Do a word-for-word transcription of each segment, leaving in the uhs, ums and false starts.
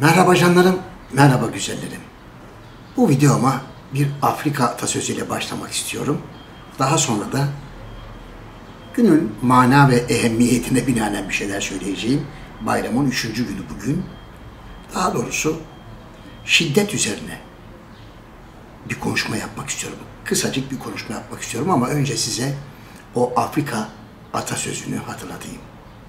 Merhaba canlarım, merhaba güzellerim. Bu videoma bir Afrika atasözüyle başlamak istiyorum. Daha sonra da günün mana ve ehemmiyetine binaen bir şeyler söyleyeceğim. Bayramın üçüncü günü bugün. Daha doğrusu şiddet üzerine bir konuşma yapmak istiyorum. Kısacık bir konuşma yapmak istiyorum ama önce size o Afrika atasözünü hatırlatayım.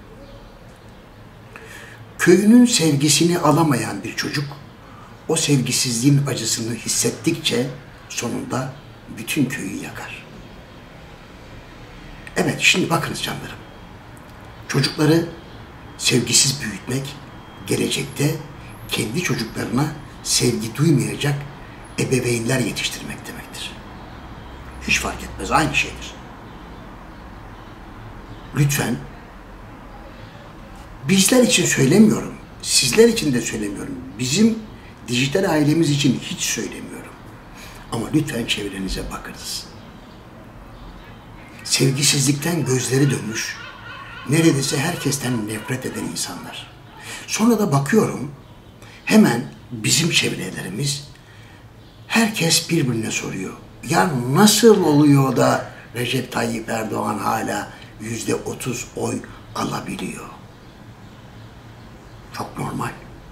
Köyünün sevgisini alamayan bir çocuk, o sevgisizliğin acısını hissettikçe sonunda bütün köyü yakar. Evet, şimdi bakınız canlarım. Çocukları sevgisiz büyütmek, gelecekte kendi çocuklarına sevgi duymayacak ebeveynler yetiştirmek demektir. Hiç fark etmez, aynı şeydir. Lütfen, bizler için söylemiyorum, sizler için de söylemiyorum. Bizim dijital ailemiz için hiç söylemiyorum. Ama lütfen çevrenize bakınız. Sevgisizlikten gözleri dönmüş, neredeyse herkesten nefret eden insanlar. Sonra da bakıyorum, hemen bizim çevrelerimiz, herkes birbirine soruyor. Ya nasıl oluyor da Recep Tayyip Erdoğan hala yüzde otuz oy alabiliyor? Çok normal.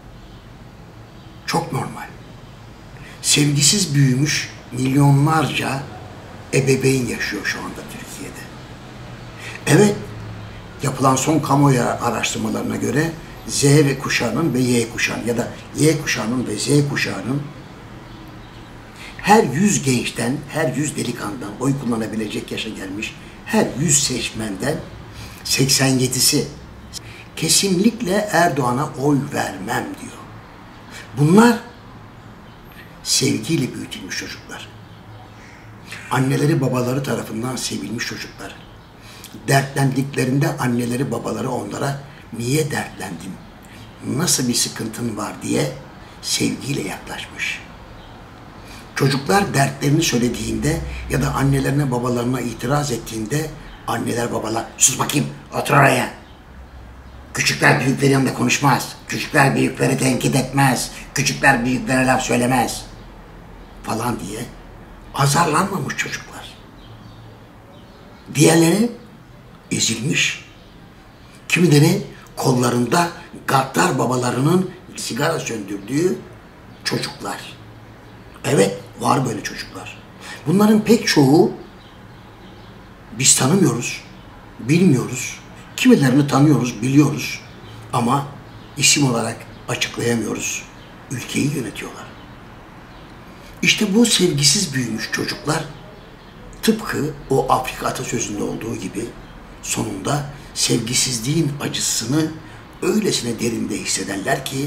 Çok normal. Sevgisiz büyümüş milyonlarca ebeveyn yaşıyor şu anda Türkiye'de. Evet, yapılan son kamuoyu araştırmalarına göre Z ve kuşağının ve Y kuşağının ya da Y kuşağının ve Z kuşağının her yüz gençten, her yüz delikanlıdan oy kullanabilecek yaşa gelmiş her yüz seçmenden seksen yedisi kesinlikle Erdoğan'a oy vermem diyor. Bunlar sevgiyle büyütülmüş çocuklar. Anneleri babaları tarafından sevilmiş çocuklar. Dertlendiklerinde anneleri babaları onlara niye dertlendin, nasıl bir sıkıntın var diye sevgiyle yaklaşmış. Çocuklar dertlerini söylediğinde ya da annelerine babalarına itiraz ettiğinde anneler babalar sus bakayım otur oraya. Küçükler büyüklerin yanında konuşmaz. Küçükler büyükleri tenkit etmez. Küçükler büyüklere laf söylemez. Falan diye azarlanmamış çocuklar. Diğerleri ezilmiş. Kimileri kollarında gaddar babalarının sigara söndürdüğü çocuklar. Evet, var böyle çocuklar. Bunların pek çoğu biz tanımıyoruz, bilmiyoruz. Kimilerini tanıyoruz, biliyoruz ama isim olarak açıklayamıyoruz. Ülkeyi yönetiyorlar. İşte bu sevgisiz büyümüş çocuklar tıpkı o Afrika atasözünde olduğu gibi sonunda sevgisizliğin acısını öylesine derinde hissederler ki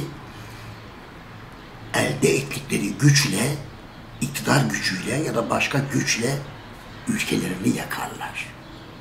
elde ettikleri güçle, iktidar gücüyle ya da başka güçle ülkelerini yakarlar.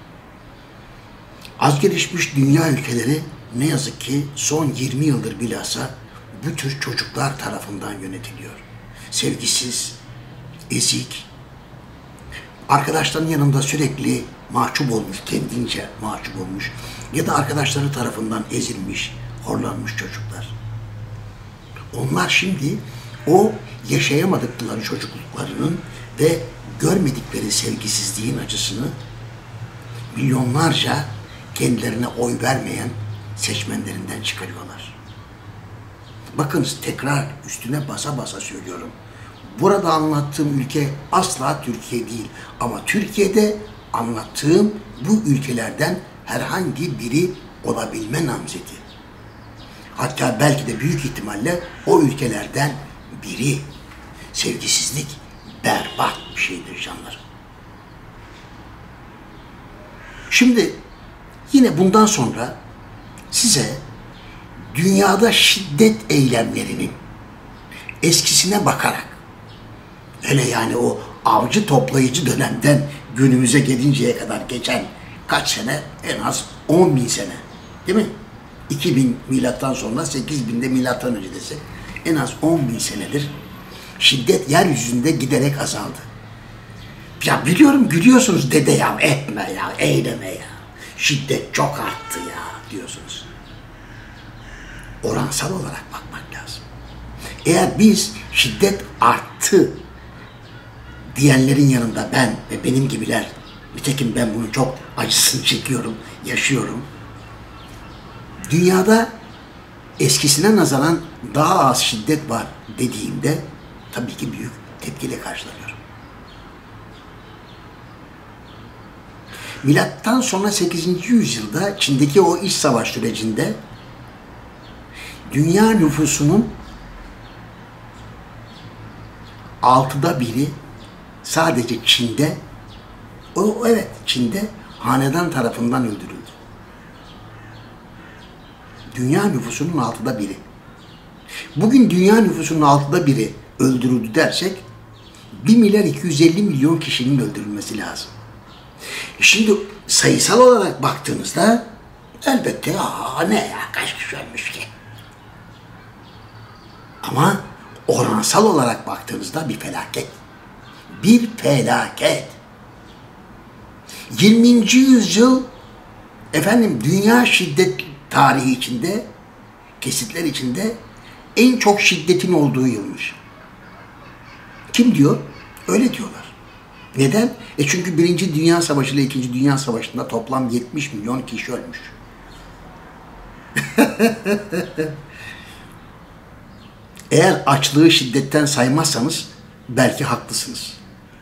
Az gelişmiş dünya ülkeleri ne yazık ki son yirmi yıldır bilhassa bu tür çocuklar tarafından yönetiliyor. Sevgisiz, ezik, arkadaşlarının yanında sürekli mahcup olmuş, kendince mahcup olmuş ya da arkadaşları tarafından ezilmiş, horlanmış çocuklar. Onlar şimdi o yaşayamadıkları çocukluklarının ve görmedikleri sevgisizliğin acısını milyonlarca kendilerine oy vermeyen seçmenlerinden çıkarıyorlar. Bakınız tekrar üstüne basa basa söylüyorum. Burada anlattığım ülke asla Türkiye değil. Ama Türkiye'de anlattığım bu ülkelerden herhangi biri olabilme namzeti. Hatta belki de büyük ihtimalle o ülkelerden biri. Sevgisizlik berbat bir şeydir canlarım. Şimdi yine bundan sonra size dünyada şiddet eylemlerinin eskisine bakarak, hele yani o avcı toplayıcı dönemden günümüze gelinceye kadar geçen kaç sene? En az on bin sene. Değil mi? iki bin milattan sonra sekiz binde milattan önce desek en az on bin senedir şiddet yeryüzünde giderek azaldı. Ya biliyorum gülüyorsunuz dede ya etme ya eyleme ya. Şiddet çok arttı ya diyorsunuz. Oransal olarak bakmak lazım. Eğer biz şiddet arttı diyenlerin yanında ben ve benim gibiler, nitekim ben bunun çok acısını çekiyorum, yaşıyorum. Dünyada eskisine nazaran daha az şiddet var dediğimde tabii ki büyük tepkiyle karşılanıyorum. Milattan sonra sekizinci yüzyılda Çin'deki o iç savaş sürecinde dünya nüfusunun altıda biri sadece Çin'de, o evet Çin'de hanedan tarafından öldürüldü. Dünya nüfusunun altıda biri. Bugün dünya nüfusunun altıda biri öldürüldü dersek bir milyar iki yüz elli milyon kişinin öldürülmesi lazım. Şimdi sayısal olarak baktığınızda elbette aa ne ya kaç kişi ölmüş ki? Ama oransal olarak baktığınızda bir felaket. Bir felaket. yirminci yüzyıl efendim dünya şiddet tarihi içinde, kesitler içinde en çok şiddetin olduğu yılmış. Kim diyor? Öyle diyorlar. Neden? E çünkü Birinci Dünya Savaşı ile İkinci Dünya Savaşı'nda toplam yetmiş milyon kişi ölmüş. Eğer açlığı şiddetten saymazsanız belki haklısınız.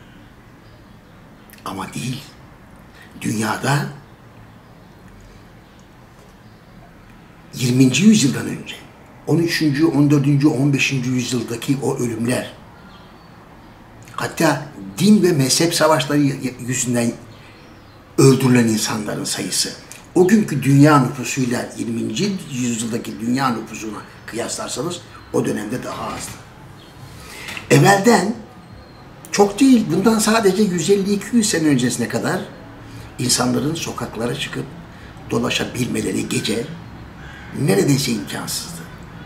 Ama değil. Dünyada yirminci yüzyıldan önce on üçüncü, on dördüncü, on beşinci yüzyıldaki o ölümler, hatta din ve mezhep savaşları yüzünden öldürülen insanların sayısı o günkü dünya nüfusuyla yirminci yüzyıldaki dünya nüfusuna kıyaslarsanız o dönemde daha azdı. Evvelden çok değil, bundan sadece yüz elli iki yüz sene öncesine kadar insanların sokaklara çıkıp dolaşabilmeleri gece neredeyse imkansızdı.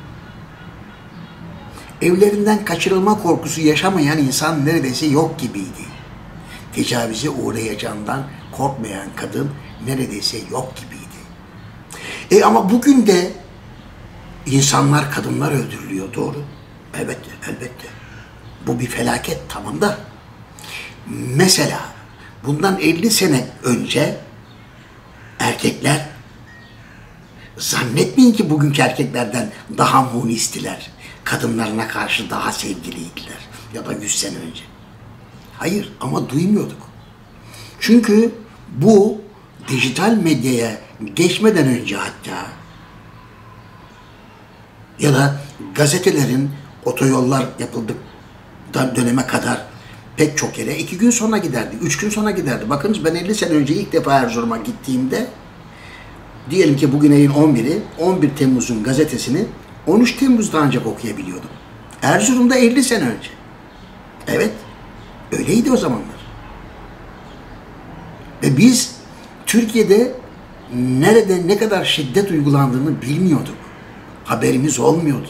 Evlerinden kaçırılma korkusu yaşamayan insan neredeyse yok gibiydi. Tecavüze uğrayacağından korkmayan kadın neredeyse yok gibiydi. E ama bugün de insanlar, kadınlar öldürülüyor, doğru. Elbette, elbette. Bu bir felaket, tamam da. Mesela bundan elli sene önce erkekler, zannetmeyin ki bugünkü erkeklerden daha munistiler, kadınlarına karşı daha sevgiliydiler ya da yüz sene önce. Hayır, ama duymuyorduk. Çünkü bu dijital medyaya geçmeden önce hatta ya da gazetelerin otoyollar yapıldık döneme kadar pek çok yere iki gün sonra giderdi, üç gün sonra giderdi. Bakınız ben elli sene önce ilk defa Erzurum'a gittiğimde, diyelim ki bugün ayın on biri, on bir Temmuz'un gazetesini on üç Temmuz'da ancak okuyabiliyordum. Erzurum'da elli sene önce. Evet, öyleydi o zamanlar. Ve biz Türkiye'de nerede ne kadar şiddet uygulandığını bilmiyorduk. Haberimiz olmuyordu.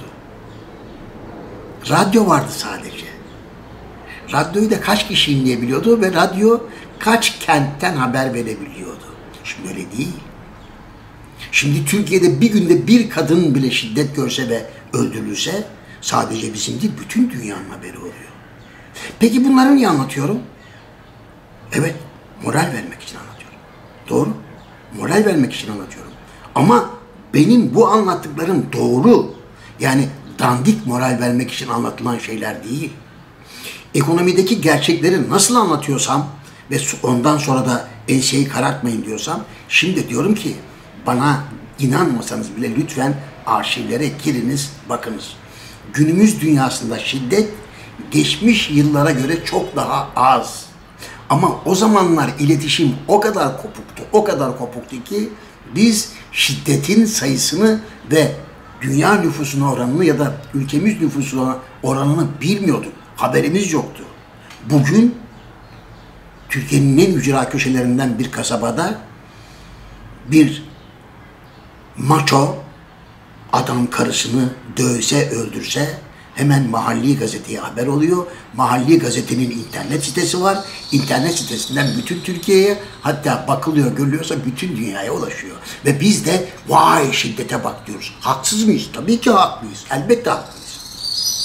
Radyo vardı sadece. Radyoyu da kaç kişi dinleyebiliyordu ve radyo kaç kentten haber verebiliyordu. Şimdi öyle değil. Şimdi Türkiye'de bir günde bir kadın bile şiddet görse ve öldürülse sadece bizim değil bütün dünyanın haberi oluyor. Peki bunları niye anlatıyorum? Evet, moral vermek için anlatıyorum. Doğru, moral vermek için anlatıyorum. Ama benim bu anlattıklarım doğru. Yani dandik moral vermek için anlatılan şeyler değil. Ekonomideki gerçekleri nasıl anlatıyorsam ve ondan sonra da enseyi karartmayın diyorsam, şimdi diyorum ki bana inanmasanız bile lütfen arşivlere giriniz, bakınız. Günümüz dünyasında şiddet geçmiş yıllara göre çok daha az. Ama o zamanlar iletişim o kadar kopuktu, o kadar kopuktu ki biz şiddetin sayısını ve dünya nüfusuna oranını ya da ülkemiz nüfusuna oranını bilmiyorduk. Haberimiz yoktu. Bugün Türkiye'nin en ücra köşelerinden bir kasabada bir maço adam karısını dövse, öldürse hemen mahalli gazeteye haber oluyor. Mahalli gazetenin internet sitesi var. İnternet sitesinden bütün Türkiye'ye, hatta bakılıyor, görülüyorsa bütün dünyaya ulaşıyor. Ve biz de vay şiddete bak diyoruz. Haksız mıyız? Tabii ki haklıyız. Elbette haklıyız.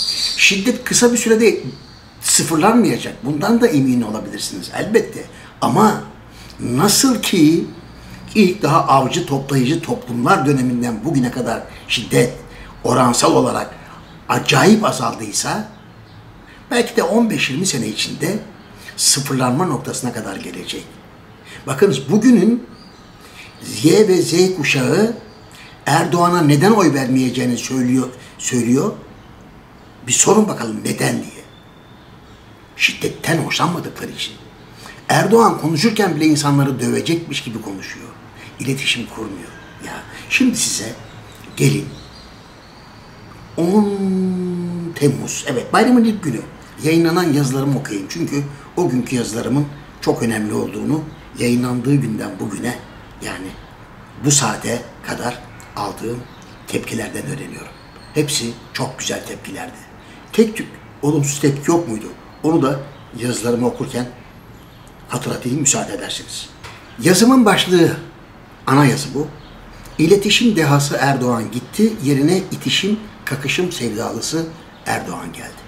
şiddet kısa bir sürede sıfırlanmayacak. Bundan da emin olabilirsiniz elbette. Ama nasıl ki ilk daha avcı toplayıcı toplumlar döneminden bugüne kadar şiddet oransal olarak acayip azaldıysa, belki de on beş yirmi sene içinde sıfırlanma noktasına kadar gelecek. Bakınız bugünün Y ve Z kuşağı Erdoğan'a neden oy vermeyeceğini söylüyor, söylüyor. Bir sorun bakalım neden diye. Şiddetten hoşlanmadıkları için. Erdoğan konuşurken bile insanları dövecekmiş gibi konuşuyor. İletişim kurmuyor. Ya şimdi size gelin on Temmuz, evet bayramın ilk günü yayınlanan yazılarımı okuyayım. Çünkü o günkü yazılarımın çok önemli olduğunu yayınlandığı günden bugüne, yani bu saate kadar aldığım tepkilerden öğreniyorum. Hepsi çok güzel tepkilerdi. Tek tük olumsuz tepki yok muydu? Onu da yazılarımı okurken hatırlatayım, müsaade edersiniz. Yazımın başlığı, ana yazı bu. İletişim dehası Erdoğan gitti, yerine itişim, kakışım sevdalısı Erdoğan geldi.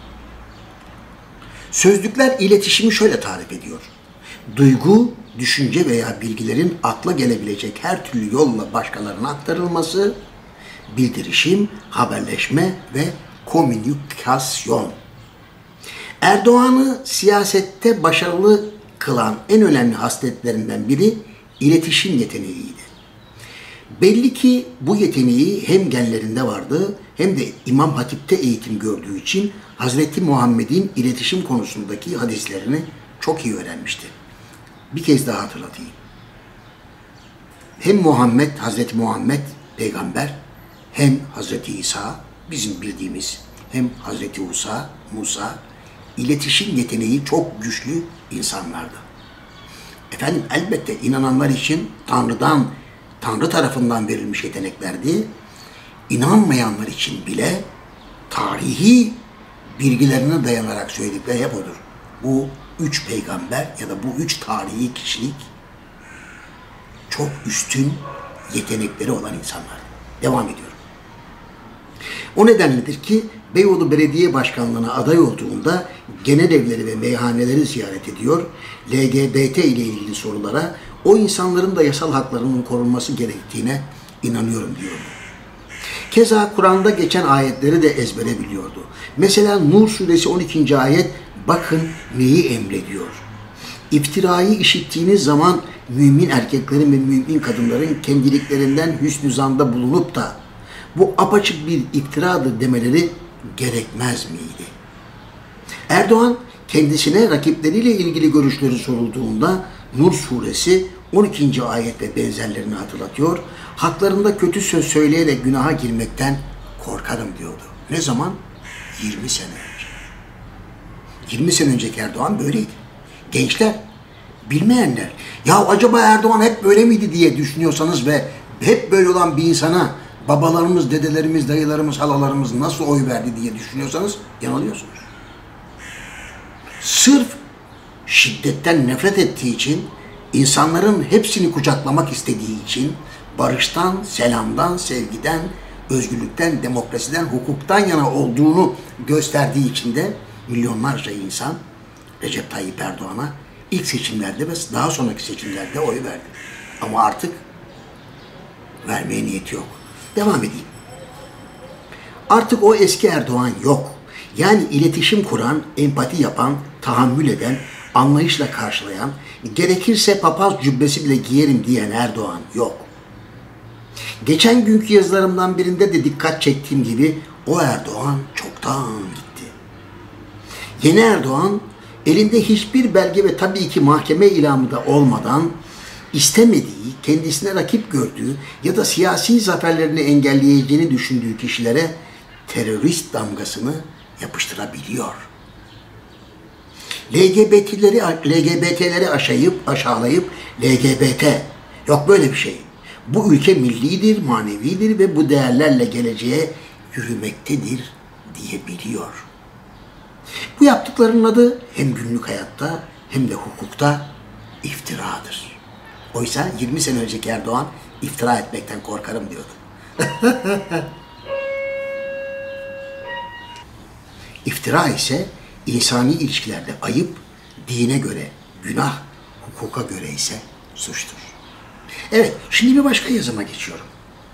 Sözlükler iletişimi şöyle tarif ediyor. Duygu, düşünce veya bilgilerin akla gelebilecek her türlü yolla başkalarına aktarılması, bildirişim, haberleşme ve komünikasyon. Erdoğan'ı siyasette başarılı kılan en önemli hasletlerinden biri iletişim yeteneğiydi. Belli ki bu yeteneği hem genlerinde vardı hem de İmam Hatip'te eğitim gördüğü için Hazreti Muhammed'in iletişim konusundaki hadislerini çok iyi öğrenmişti. Bir kez daha hatırlatayım. Hem Muhammed, Hazreti Muhammed peygamber, hem Hazreti İsa, bizim bildiğimiz, hem Hazreti Musa, Musa, iletişim yeteneği çok güçlü insanlardı. Efendim elbette inananlar için Tanrı'dan, Tanrı tarafından verilmiş yeteneklerdi. İnanmayanlar için bile tarihi bilgilerine dayanarak söyledikleri hep odur. Bu üç peygamber ya da bu üç tarihi kişilik çok üstün yetenekleri olan insanlar. Devam ediyorum. O nedenledir ki Beyoğlu Belediye Başkanlığı'na aday olduğunda genel evleri ve meyhaneleri ziyaret ediyor, L G B T ile ilgili sorulara, o insanların da yasal haklarının korunması gerektiğine inanıyorum diyordu. Keza Kur'an'da geçen ayetleri de ezbere biliyordu. Mesela Nur suresi on ikinci ayet, bakın neyi emrediyor. İftirayı işittiğiniz zaman mümin erkeklerin ve mümin kadınların kendiliklerinden hüsnü zanda bulunup da bu apaçık bir iftiradır demeleri gerekmez miydi? Erdoğan kendisine rakipleriyle ilgili görüşleri sorulduğunda Nur suresi on ikinci ayet ve benzerlerini hatırlatıyor. Haklarında kötü söz söyleyerek günaha girmekten korkarım diyordu. Ne zaman? yirmi sene önce. yirmi sene önceki Erdoğan böyleydi. Gençler, bilmeyenler, ya acaba Erdoğan hep böyle miydi diye düşünüyorsanız ve hep böyle olan bir insana babalarımız, dedelerimiz, dayılarımız, halalarımız nasıl oy verdi diye düşünüyorsanız yanılıyorsunuz. Sırf şiddetten nefret ettiği için, insanların hepsini kucaklamak istediği için, barıştan, selamdan, sevgiden, özgürlükten, demokrasiden, hukuktan yana olduğunu gösterdiği için de milyonlarca insan Recep Tayyip Erdoğan'a ilk seçimlerde ve daha sonraki seçimlerde oy verdi. Ama artık vermeye niyeti yok. Devam edeyim. Artık o eski Erdoğan yok. Yani iletişim kuran, empati yapan, tahammül eden, anlayışla karşılayan, gerekirse papaz cübbesi bile giyerim diyen Erdoğan yok. Geçen günkü yazılarımdan birinde de dikkat çektiğim gibi o Erdoğan çoktan gitti. Yeni Erdoğan elinde hiçbir belge ve tabii ki mahkeme ilamı da olmadan istemediği, kendisine rakip gördüğü ya da siyasi zaferlerini engelleyeceğini düşündüğü kişilere terörist damgasını yapıştırabiliyor. L G B T'leri L G B T'leri aşağıyıp aşağılayıp L G B T yok böyle bir şey. Bu ülke millidir, manevidir ve bu değerlerle geleceğe yürümektedir diyebiliyor. Bu yaptıklarının adı hem günlük hayatta hem de hukukta iftiradır. Oysa yirmi sene önceki Erdoğan iftira etmekten korkarım diyordu. İftira ise insani ilişkilerde ayıp, dine göre günah, hukuka göre ise suçtur. Evet, şimdi bir başka yazıma geçiyorum.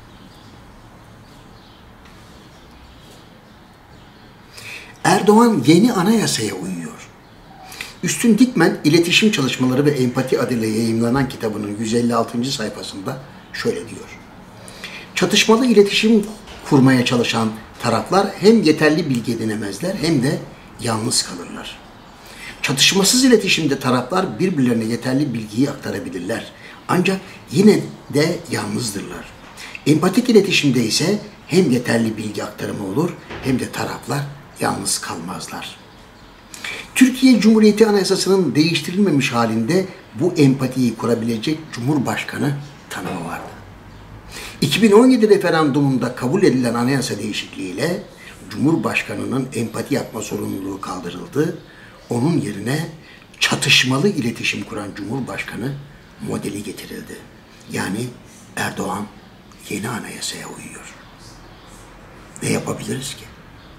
Erdoğan yeni anayasaya uyuyor. Üstün Dikmen, İletişim Çalışmaları ve Empati adıyla yayımlanan kitabının yüz elli altıncı sayfasında şöyle diyor. Çatışmalı iletişim kurmaya çalışan taraflar hem yeterli bilgi edinemezler hem de yalnız kalırlar. Çatışmasız iletişimde taraflar birbirlerine yeterli bilgiyi aktarabilirler. Ancak yine de yalnızdırlar. Empatik iletişimde ise hem yeterli bilgi aktarımı olur hem de taraflar yalnız kalmazlar. Türkiye Cumhuriyeti Anayasası'nın değiştirilmemiş halinde bu empatiyi kurabilecek Cumhurbaşkanı tanımı vardı. iki bin on yedi referandumunda kabul edilen anayasa değişikliğiyle Cumhurbaşkanı'nın empati yapma sorumluluğu kaldırıldı. Onun yerine çatışmalı iletişim kuran Cumhurbaşkanı modeli getirildi. Yani Erdoğan yeni anayasaya uyuyor. Ne yapabiliriz ki?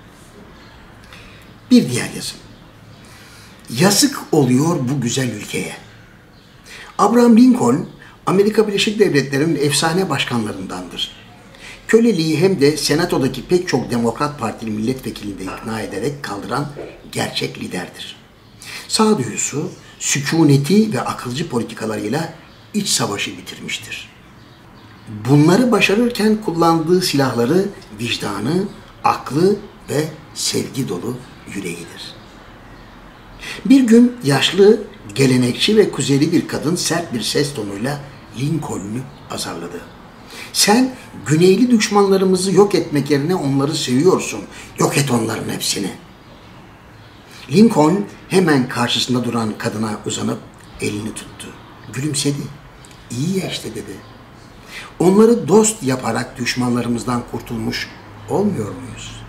Bir diğer yazım. Yazık oluyor bu güzel ülkeye. Abraham Lincoln, Amerika Birleşik Devletleri'nin efsane başkanlarındandır. Köleliği hem de senatodaki pek çok Demokrat Partili milletvekilini de ikna ederek kaldıran gerçek liderdir. Sağduyusu, sükuneti ve akılcı politikalarıyla iç savaşı bitirmiştir. Bunları başarırken kullandığı silahları vicdanı, aklı ve sevgi dolu yüreğidir. Bir gün yaşlı, gelenekçi ve kuzeyli bir kadın sert bir ses tonuyla Lincoln'u azarladı. Sen güneyli düşmanlarımızı yok etmek yerine onları seviyorsun. Yok et onların hepsini. Lincoln hemen karşısında duran kadına uzanıp elini tuttu. Gülümsedi. İyi ya işte dedi. Onları dost yaparak düşmanlarımızdan kurtulmuş olmuyor muyuz?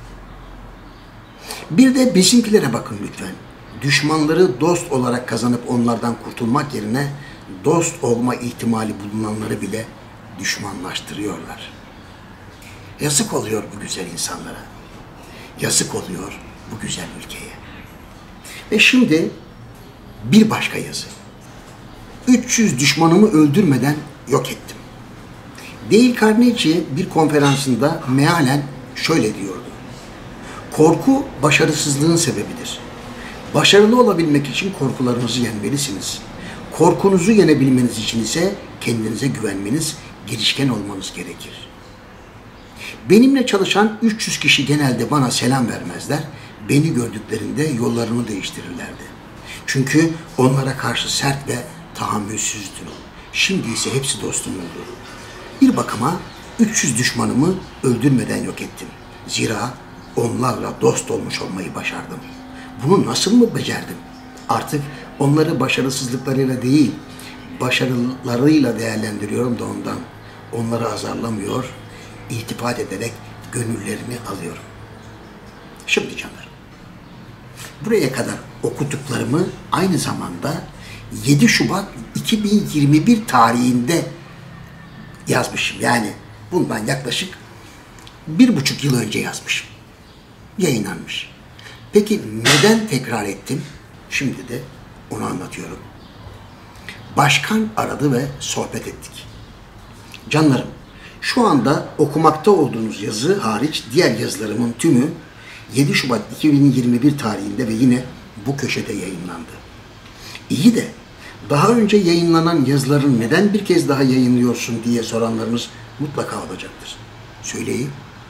Bir de bizimkilere bakın lütfen. Düşmanları dost olarak kazanıp onlardan kurtulmak yerine dost olma ihtimali bulunanları bile düşmanlaştırıyorlar. Yazık oluyor bu güzel insanlara. Yazık oluyor bu güzel ülkeye. Ve şimdi bir başka yazı. üç yüz düşmanımı öldürmeden yok ettim. Dale Carnegie bir konferansında mealen şöyle diyordu. Korku başarısızlığın sebebidir. Başarılı olabilmek için korkularınızı yenmelisiniz. Korkunuzu yenebilmeniz için ise kendinize güvenmeniz, girişken olmanız gerekir. Benimle çalışan üç yüz kişi genelde bana selam vermezler. Beni gördüklerinde yollarını değiştirirlerdi. Çünkü onlara karşı sert ve tahammülsüzdüm. Şimdi ise hepsi dostum oldu. Bir bakıma üç yüz düşmanımı öldürmeden yok ettim. Zira onlarla dost olmuş olmayı başardım. Bunu nasıl mı becerdim? Artık onları başarısızlıklarıyla değil, başarılarıyla değerlendiriyorum da ondan. Onları azarlamıyor, iltifat ederek gönüllerini alıyorum. Şimdi canlarım, buraya kadar okuduklarımı aynı zamanda yedi Şubat iki bin yirmi bir tarihinde yazmışım. Yani bundan yaklaşık bir buçuk yıl önce yazmışım. Yayınlanmış. Peki neden tekrar ettim? Şimdi de onu anlatıyorum. Başkan aradı ve sohbet ettik. Canlarım, şu anda okumakta olduğunuz yazı hariç diğer yazılarımın tümü yedi Şubat iki bin yirmi bir tarihinde ve yine bu köşede yayınlandı. İyi de daha önce yayınlanan yazıların neden bir kez daha yayınlıyorsun diye soranlarınız mutlaka olacaktır. Söyleyeyim.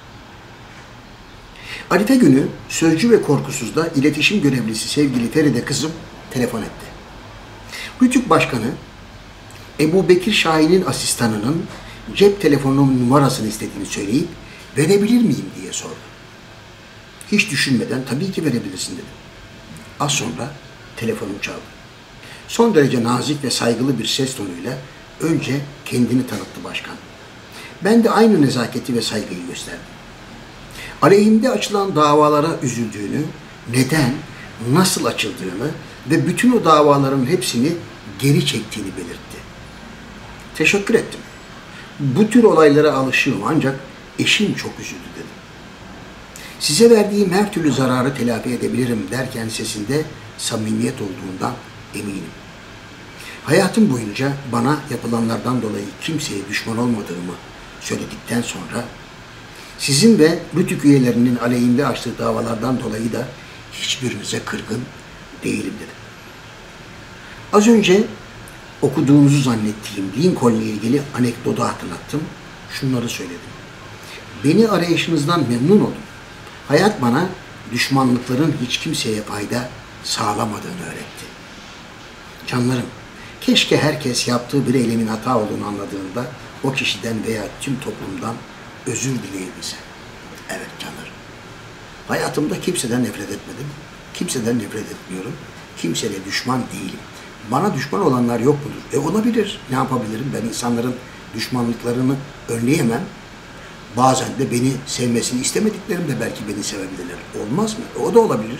Arife günü Sözcü ve Korkusuz'da iletişim görevlisi sevgili Feride kızım telefon etti. Rütük Başkanı Ebu Bekir Şahin'in asistanının cep telefonunun numarasını istediğini söyleyip verebilir miyim diye sordu. Hiç düşünmeden tabii ki verebilirsin dedim. Az sonra telefonum çaldı. Son derece nazik ve saygılı bir ses tonuyla önce kendini tanıttı başkan. Ben de aynı nezaketi ve saygıyı gösterdim. Aleyhimde açılan davalara üzüldüğünü, neden, nasıl açıldığını ve bütün o davaların hepsini geri çektiğini belirtti. Teşekkür ettim. Bu tür olaylara alışığım ancak eşim çok üzüldü dedim. Size verdiğim her türlü zararı telafi edebilirim derken sesinde samimiyet olduğundan eminim. Hayatım boyunca bana yapılanlardan dolayı kimseye düşman olmadığımı söyledikten sonra sizin ve Rütük üyelerinin aleyhinde açtığı davalardan dolayı da hiçbirinize kırgın değilim dedim. Az önce okuduğunuzu zannettiğim Lincoln'la ilgili anekdotu hatırlattım. Şunları söyledim. Beni arayışınızdan memnun oldum. Hayat bana düşmanlıkların hiç kimseye fayda sağlamadığını öğretti. Canlarım, keşke herkes yaptığı bir eylemin hata olduğunu anladığında o kişiden veya tüm toplumdan özür dileyebilse. Evet canlarım. Hayatımda kimseden nefret etmedim. Kimseden nefret etmiyorum. Kimseyle düşman değilim. Bana düşman olanlar yok mudur? E olabilir. Ne yapabilirim? Ben insanların düşmanlıklarını önleyemem. Bazen de beni sevmesini istemediklerim de belki beni sevebilirler. Olmaz mı? O da olabilir.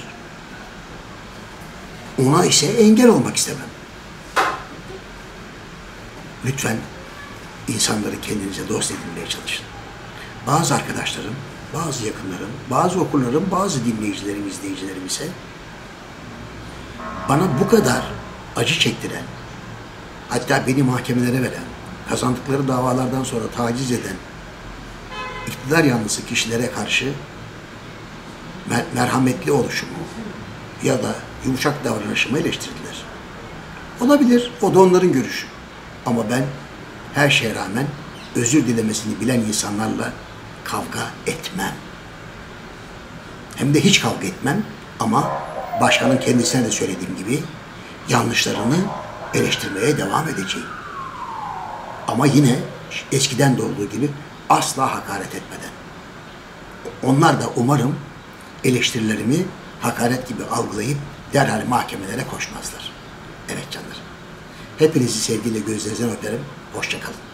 Ona ise engel olmak istemem. Lütfen insanları kendinize dost edinmeye çalışın. Bazı arkadaşlarım, bazı yakınlarım, bazı okurlarım, bazı dinleyicilerim, izleyicilerim ise bana bu kadar acı çektiren, hatta beni mahkemelere veren, kazandıkları davalardan sonra taciz eden, iktidar yanlısı kişilere karşı mer merhametli oluşumu ya da yumuşak davranışımı eleştirdiler. Olabilir, o da onların görüşü. Ama ben her şeye rağmen özür dilemesini bilen insanlarla kavga etmem. Hem de hiç kavga etmem ama başkanın kendisine de söylediğim gibi yanlışlarını eleştirmeye devam edeceğim. Ama yine eskiden de olduğu gibi asla hakaret etmeden. Onlar da umarım eleştirilerimi hakaret gibi algılayıp derhal mahkemelere koşmazlar. Evet canlarım. Hepinizi sevgiyle gözlerinizden öperim. Hoşça kalın.